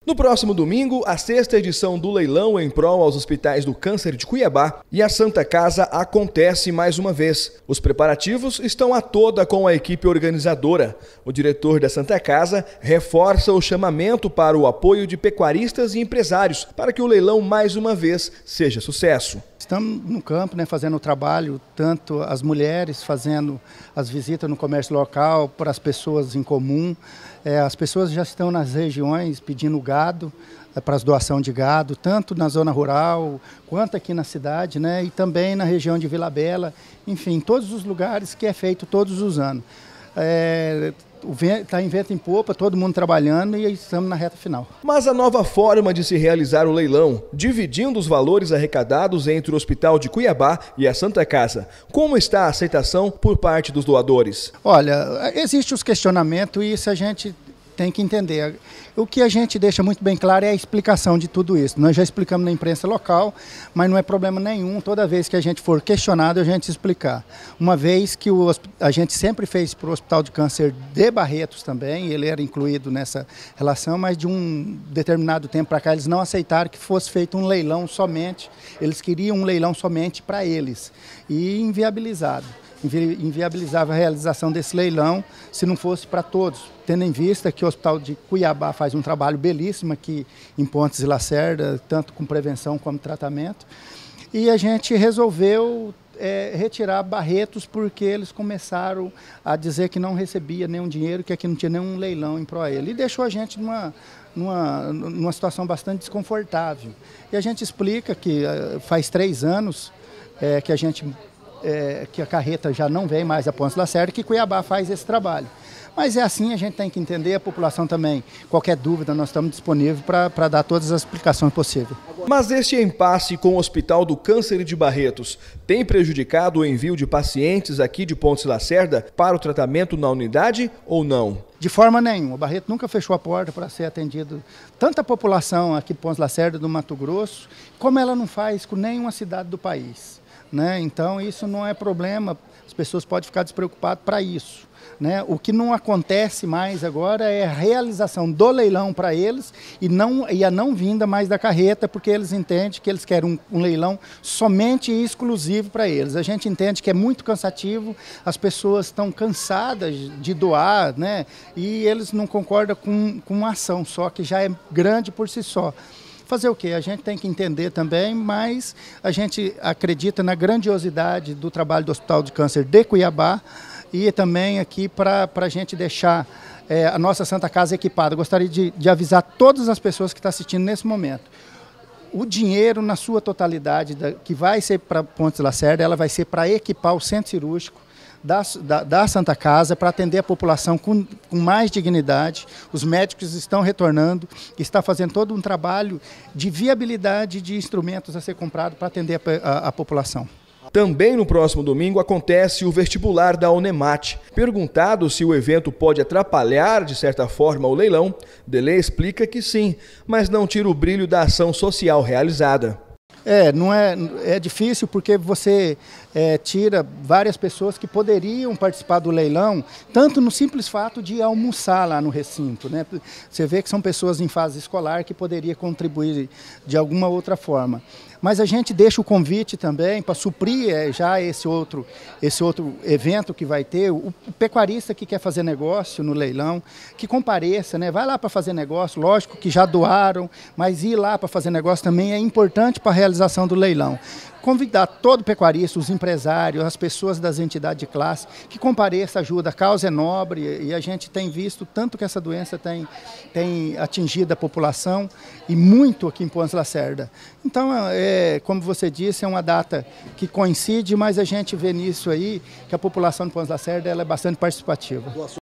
No próximo domingo, a 6ª edição do leilão em prol aos hospitais do câncer de Cuiabá e a Santa Casa acontece mais uma vez. Os preparativos estão a toda com a equipe organizadora. O diretor da Santa Casa reforça o chamamento para o apoio de pecuaristas e empresários para que o leilão mais uma vez seja sucesso. Estamos no campo, fazendo o trabalho, tanto as mulheres fazendo as visitas no comércio local, para as pessoas em comum. As pessoas já estão nas regiões pedindo gado, para as doação de gado, tanto na zona rural quanto aqui na cidade, e também na região de Vila Bela, enfim, todos os lugares que é feito todos os anos. Está em vento em popa, todo mundo trabalhando e estamos na reta final. Mas a nova forma de se realizar o leilão, dividindo os valores arrecadados entre o Hospital de Cuiabá e a Santa Casa, como está a aceitação por parte dos doadores? Olha, existem os questionamentos e isso a gente tem que entender. O que a gente deixa muito bem claro é a explicação de tudo isso. Nós já explicamos na imprensa local, mas não é problema nenhum, toda vez que a gente for questionado, a gente explicar. Uma vez que a gente sempre fez para o Hospital de Câncer de Barretos também, ele era incluído nessa relação, mas de um determinado tempo para cá eles não aceitaram que fosse feito um leilão somente, eles queriam um leilão somente para eles, e inviabilizava a realização desse leilão se não fosse para todos, tendo em vista que o Hospital de Cuiabá faz um trabalho belíssimo aqui em Pontes e Lacerda, tanto com prevenção como tratamento, e a gente resolveu retirar Barretos porque eles começaram a dizer que não recebia nenhum dinheiro, que aqui não tinha nenhum leilão em pró ele, e deixou a gente numa situação bastante desconfortável. E a gente explica que faz 3 anos que a carreta já não vem mais a Pontes Lacerda, que Cuiabá faz esse trabalho. Mas é assim, a gente tem que entender, a população também, qualquer dúvida, nós estamos disponíveis para dar todas as explicações possíveis. Mas este impasse com o Hospital do Câncer de Barretos tem prejudicado o envio de pacientes aqui de Pontes Lacerda para o tratamento na unidade ou não? De forma nenhuma. O Barreto nunca fechou a porta para ser atendido tanta população aqui de Pontes Lacerda, do Mato Grosso, como ela não faz com nenhuma cidade do país. Então isso não é problema, as pessoas podem ficar despreocupadas para isso. O que não acontece mais agora é a realização do leilão para eles e a não vinda mais da carreta, porque eles entendem que eles querem um leilão somente e exclusivo para eles. A gente entende que é muito cansativo, as pessoas estão cansadas de doar, e eles não concordam com uma ação só, que já é grande por si só. Fazer o quê? A gente tem que entender também, mas a gente acredita na grandiosidade do trabalho do Hospital de Câncer de Cuiabá e também aqui para a gente deixar a nossa Santa Casa equipada. Eu gostaria de avisar todas as pessoas que estão assistindo nesse momento. O dinheiro, na sua totalidade, que vai ser para Pontes Lacerda, ela vai ser para equipar o centro cirúrgico da Santa Casa, para atender a população com mais dignidade. Os médicos estão retornando, está fazendo todo um trabalho de viabilidade de instrumentos a ser comprado para atender a população. Também no próximo domingo acontece o vestibular da Unemat. Perguntado se o evento pode atrapalhar de certa forma o leilão, Delê explica que sim, mas não tira o brilho da ação social realizada. É difícil porque você tira várias pessoas que poderiam participar do leilão, tanto no simples fato de almoçar lá no recinto. Você vê que são pessoas em fase escolar que poderiam contribuir de alguma outra forma. Mas a gente deixa o convite também para suprir já esse outro evento que vai ter, o pecuarista que quer fazer negócio no leilão, que compareça, vai lá para fazer negócio, lógico que já doaram, mas ir lá para fazer negócio também é importante para a realização do leilão. Convidar todo pecuarista, os empresários, as pessoas das entidades de classe, que compareça, ajuda, a causa é nobre e a gente tem visto tanto que essa doença tem atingido a população e muito aqui em Pontes Lacerda. Então, como você disse, é uma data que coincide, mas a gente vê nisso aí que a população de Pontes Lacerda ela é bastante participativa.